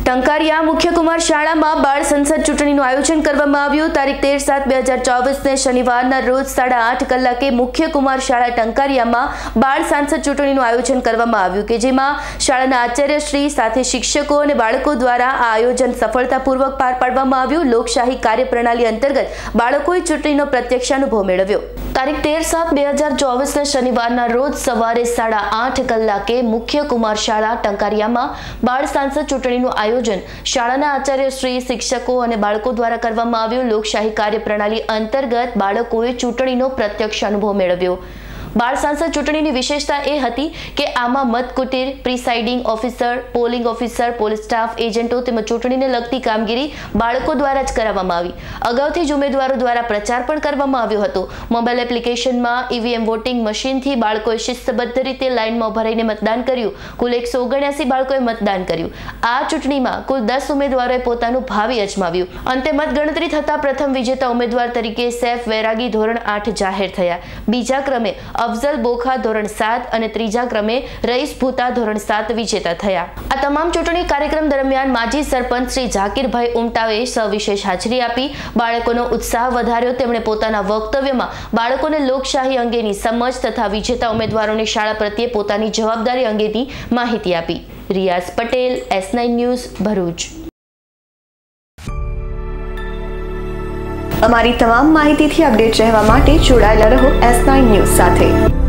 ટંકારિયા મુખ્યકુમાર શાળામાં બાળ સંસદ ચૂંટણીનું આયોજન કરવામાં આવ્યું। તારીખ 13/7/2024 શનિવારના રોજ 8:30 કલાકે મુખ્યકુમાર શાળા ટંકારિયામાં બાળ સંસદ ચૂંટણીનું આયોજન કરવામાં આવ્યું કે જેમાં શાળાના આચાર્યશ્રી સાથે શિક્ષકો અને બાળકો દ્વારા આ આયોજન સફળતાપૂર્વક પાર પાડવામાં આવ્યું। લોકશાહી કાર્યપ્રણાલી અંતર્ગત બાળકોએ ચૂંટણીનો પ્રત્યક્ષ અનુભવ મેળવ્યો। તારીખ 13/7/2024 શનિવારના રોજ સવારે 8:30 કલાકે મુખ્યકુમાર શાળા ટંકારિયામાં બાળ સંસદ ચૂંટણીનું આયોજન શાળાના આચાર્યશ્રી શિક્ષકો અને બાળકો દ્વારા કરવામાં આવ્યું। લોકશાહી કાર્યપ્રણાલી અંતર્ગત બાળકોએ ચૂંટણીનો પ્રત્યક્ષ અનુભવ મેળવ્યો। બાળ સંસદ ચૂંટણીની વિશેષતા એ હતી કે આમાં મતકુટીર, presiding officer, polling officer, police staff, એજન્ટો તેમજ ચૂંટણીને લગતી કામગીરી બાળકો દ્વારા જ કરવામાં આવી। અગાઉથી જ ઉમેદવારો દ્વારા પ્રચાર પણ કરવામાં આવ્યો હતો। મોબાઈલ એપ્લિકેશનમાં ઈવીએમ વોટિંગ મશીનથી બાળકોએ શિસ્તબદ્ધ રીતે લાઇનમાં ઉભા રહીને મતદાન કર્યું। કુલ 179 બાળકોએ મતદાન કર્યું। આ ચૂંટણીમાં કુલ 10 ઉમેદવારોએ પોતાનું ભાવિ અજમાવ્યું। અંતે મતગણતરી થતા પ્રથમ વિજેતા ઉમેદવાર તરીકે સૈફ વૈરાગી ધોરણ 8 જાહેર થયા। બીજા ક્રમે અફઝલ બોખા ધોરણ 7 અને ત્રીજા ક્રમે રઈસ ભૂતા ધોરણ 7 વિજેતા થયા। આ તમામ ચૂંટણી કાર્યક્રમ દરમિયાન માજી સરપંચ શ્રી ઝાકીરભાઈ ઉમટાવે સવિશેષ હાજરી આપી બાળકોનો ઉત્સાહ વધાર્યો। તેમણે પોતાના વક્તવ્યમાં બાળકોને લોકશાહી અંગેની સમજ તથા વિજેતા ઉમેદવારોની શાળા પ્રત્યે પોતાની જવાબદારી અંગેની માહિતી આપી। Riyaz Patel, S9 news, Bharuch. અમારી તમામ માહિતીથી અપડેટ રહેવા માટે જોડાયેલા રહો S9 ન્યૂઝ સાથે।